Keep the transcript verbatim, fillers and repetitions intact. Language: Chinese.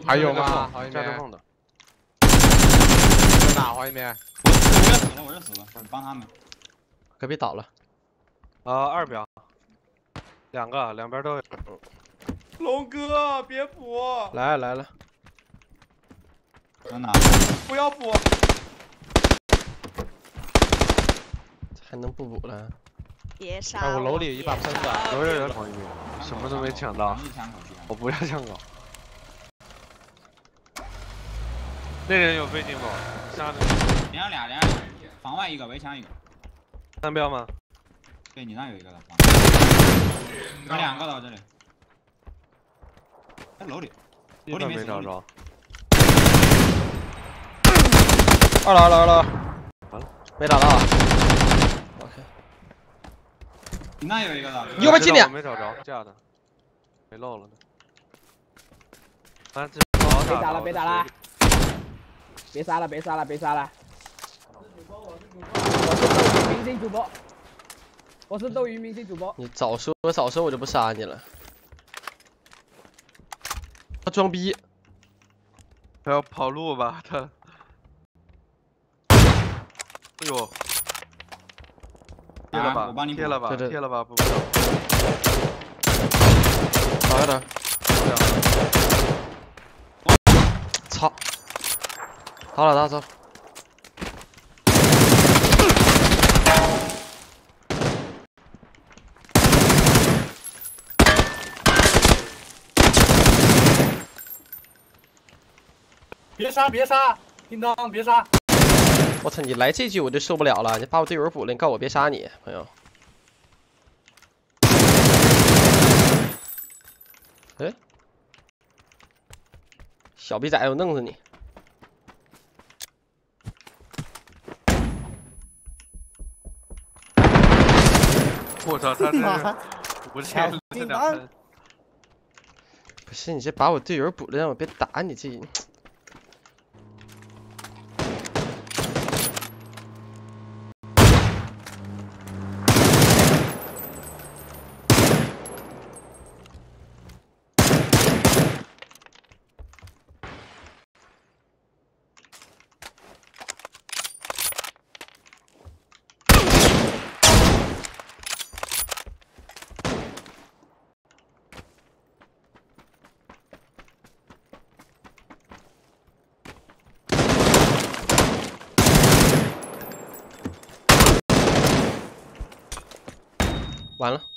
还有吗？还有没？在哪？还有没？ 我我要死了，我要死了，你帮他们。 隔壁倒了。 啊，二标，两个，两边都有。 龙哥，别补！ 来了来了。 在哪？ 不要补！ 还能不补了？ 别杀哎，我楼里有一把喷子， 楼里有同一名，什么都没抢到。我不要枪口。那人有飞机吗？杀的。 连上俩，连上俩，房外一个，围墙一个。 三标吗？ 对你那有一个的。有两个的这里。在楼里，楼里没找着。 二楼二楼二楼。 完了， 没找到。OK。 你那有一个的。 右边近点。 没找着，架的。没漏了呢。啊，这别打了，别打了。别杀了，别杀了，别杀了！我是斗鱼明星主播，我是斗鱼明星主播。 你早说早说，我就不杀你了。他装逼， 他要跑路吧？他，哎呦，贴了吧？ 我帮你贴了吧？ 对对贴了吧？不不要。 打开点。操！好了，打走。 别杀，别杀！叮当，别杀！ 我操，你来这句我就受不了了！你把我队友补了，你告我别杀你，朋友。哎，小逼崽子，我弄死你！ 我操，他这不是这两分。 不是你这把我队友补了，让我别打你这。完了。